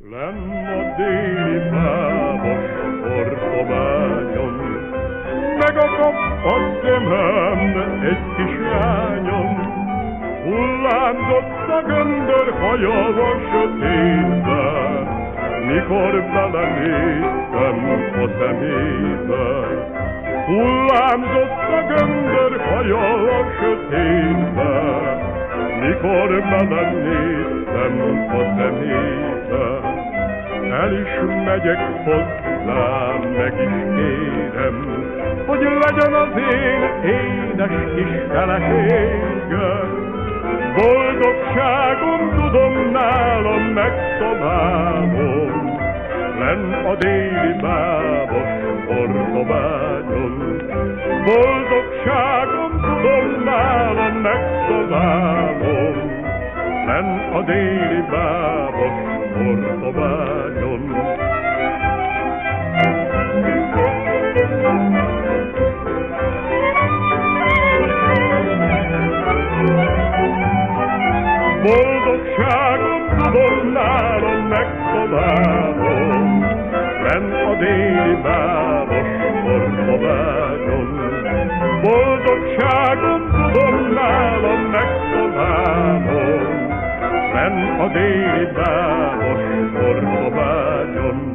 Lenn a déli bábos Ortobányon, megakap a szemem egy kis lányom, hullámzott a göndör haja a sötétbe, mikor belenéztem a szemébe. Hullámzott a göndör haja a sötétbe, mikor belenéztem a szemébe. El is megyek hozzá, meg is kérem, hogy legyen az én édes kis feleségem. Boldogságom tudom nálam megtalálom, lenn a déli bábos Ortobányon. Boldogságom tudom nálam megtalálom, lenn a déli bábos Ortobányon. Boldogságom tudom nálam megtalálom, lenn a déli bábos Ortobányon. Boldogságom tudom nálam megtalálom, lenn a déli bábos Ortobányon.